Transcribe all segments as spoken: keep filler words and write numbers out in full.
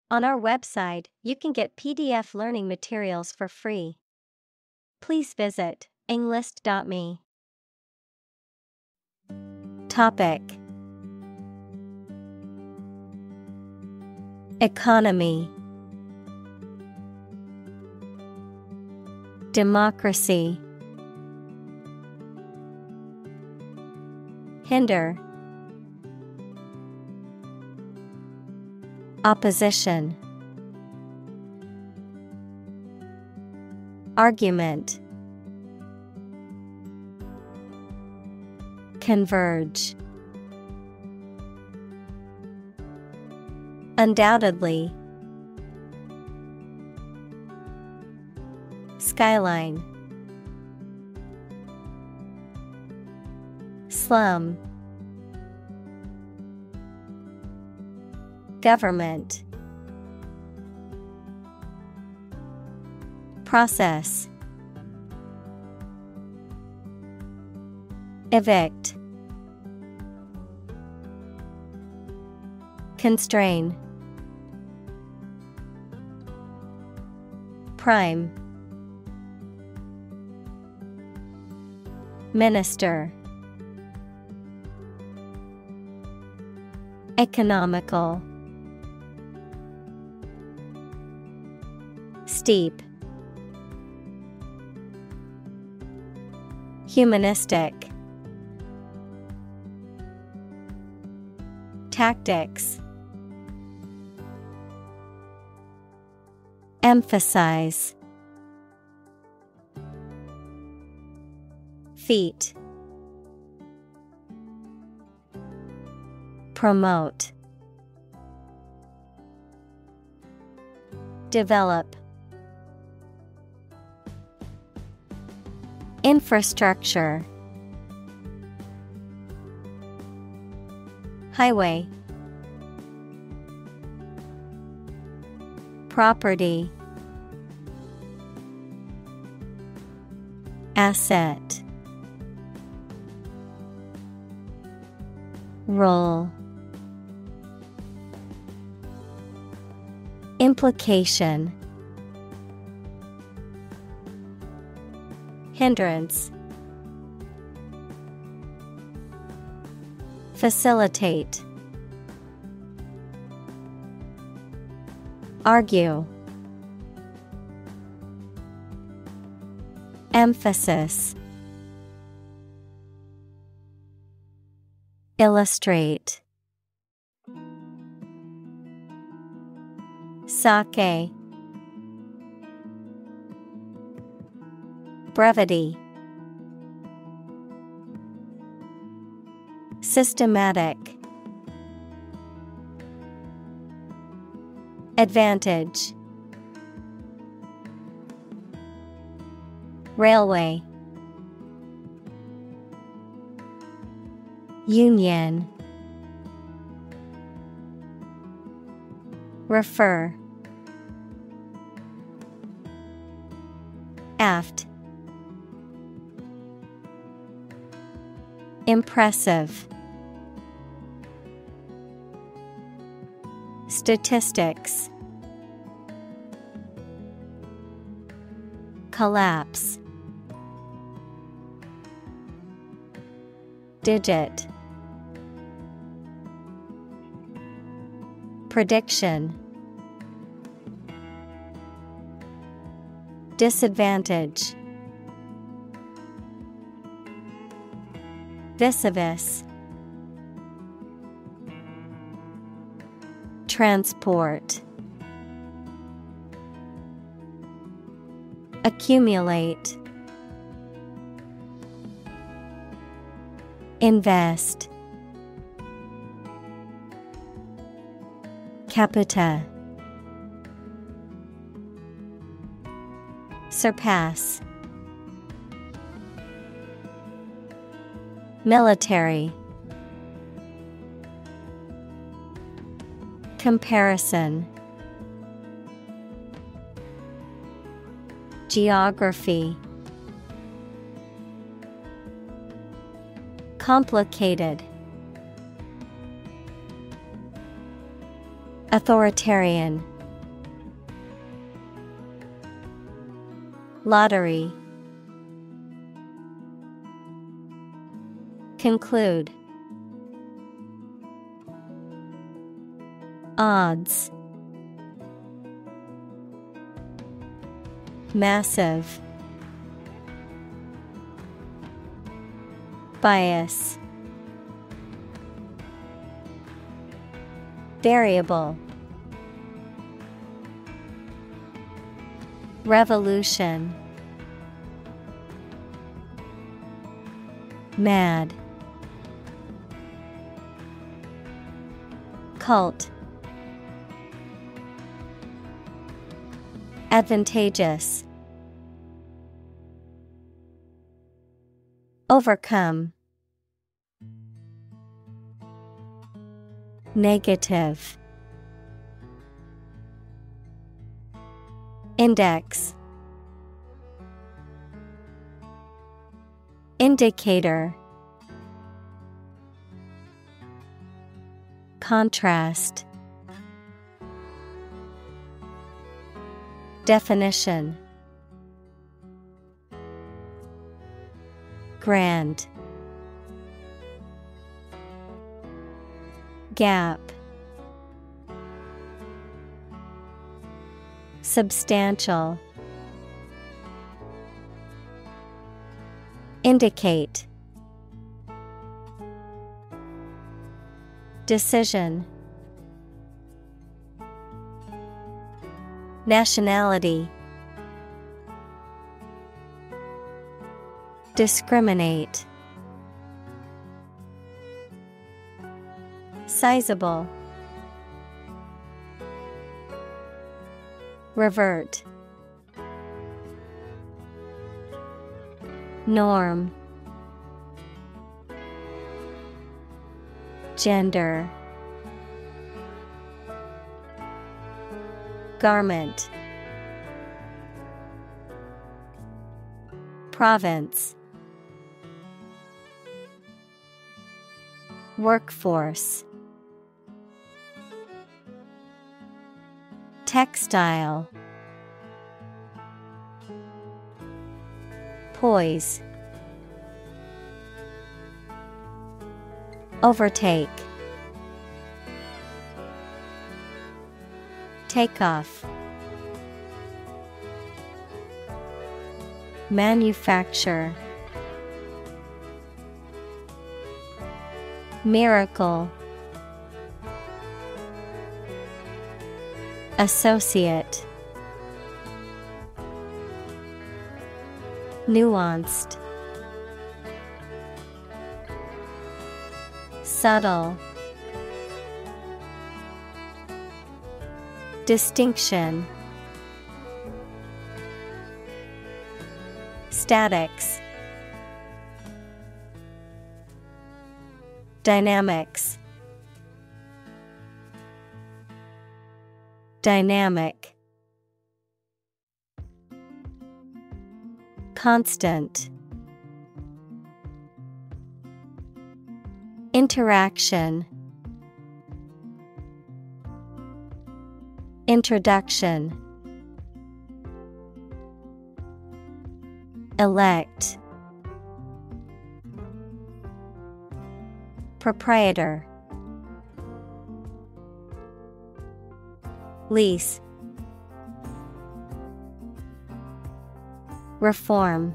On our website, you can get P D F learning materials for free. Please visit englist dot me. Topic: Economy. Democracy. Hinder. Opposition. Argument. Converge. Undoubtedly. Skyline. Slum. Government. Process. Evict. Constrain. Prime. Minister. Economical. Steep. Humanistic. Tactics. Emphasize. Feat. Promote. Develop. Infrastructure. Highway. Property. Asset. Role. Implication. Hindrance. Facilitate. Argue. Emphasis. Illustrate. Sake. Brevity. Systematic. Advantage. Railway. Union. Refer. Aft. Impressive. Statistics. Collapse. Digit. Prediction. Disadvantage. Vis-a-vis. Transport. Accumulate. Invest. Capita. Surpass. Military. Comparison. Geography. Complicated. Authoritarian. Lottery. Conclude. Odds. Massive. Bias. Variable. Revolution. Mad. Cult. Advantageous. Overcome. Negative. Index. Indicator. Contrast. Definition. Grand. Gap. Substantial. Indicate. Decision. Nationality. Discriminate. Sizable. Revert. Norm. Gender. Garment. Province. Workforce. Textile. Poise. Overtake. Take off. Manufacture. Miracle. Associate. Nuanced. Subtle. Distinction. Statics. Dynamics. Dynamic. Constant. Interaction. Introduction. Elect. Proprietor. Lease. Reform.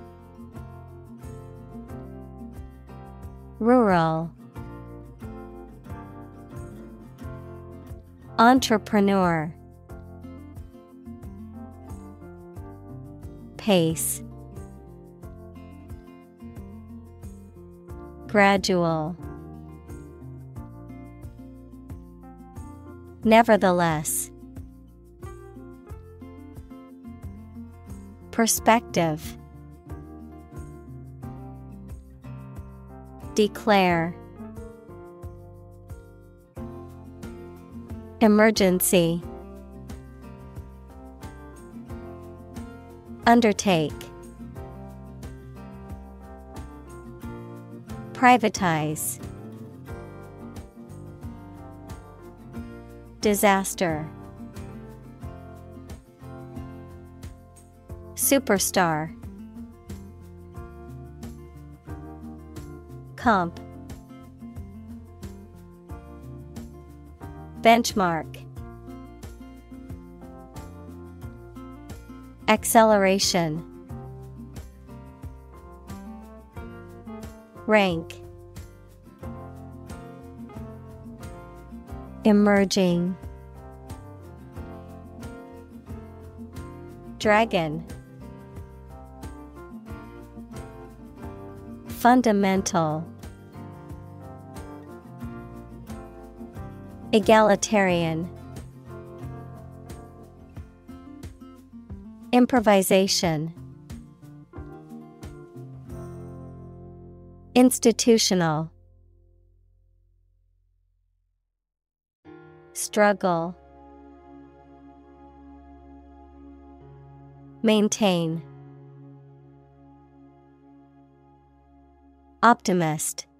Rural. Entrepreneur. Pace. Gradual. Nevertheless. Perspective. Declare. Emergency. Undertake. Privatize. Disaster. Superstar. Comp. Benchmark. Acceleration. Rank. Emerging. Dragon. Fundamental. Egalitarian. Improvisation. Institutional. Struggle. Maintain. Optimist.